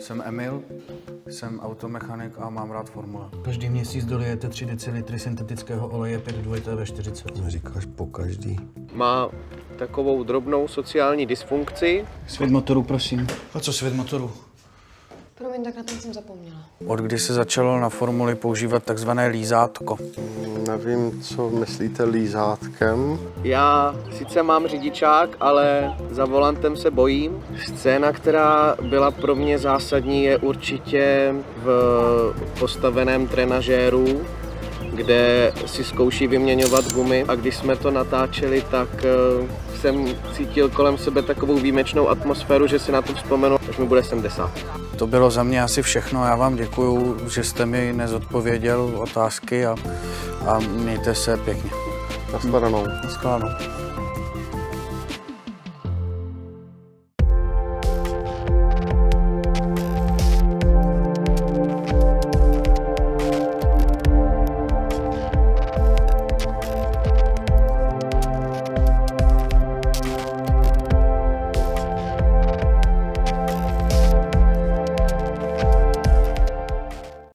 Jsem Emil, jsem automechanik a mám rád formule. Každý měsíc dolijete 3 decilitry syntetického oleje 5-2V40. Říkáš po každý. Má takovou drobnou sociální dysfunkci. Svět motoru, prosím. A co svět motoru? Promiň, tak na ten jsem zapomněla. Od kdy se začalo na formuli používat takzvané lízátko? Nevím, co myslíte lízátkem. Já sice mám řidičák, ale za volantem se bojím. Scéna, která byla pro mě zásadní, je určitě v postaveném trenažéru, kde si zkouší vyměňovat gumy. A když jsme to natáčeli, tak jsem cítil kolem sebe takovou výjimečnou atmosféru, že si na to vzpomenu, až mi bude 70. To bylo za mě asi všechno. Já vám děkuju, že jste mi nezodpověděl otázky a mějte se pěkně. Nashledanou. Nashledanou.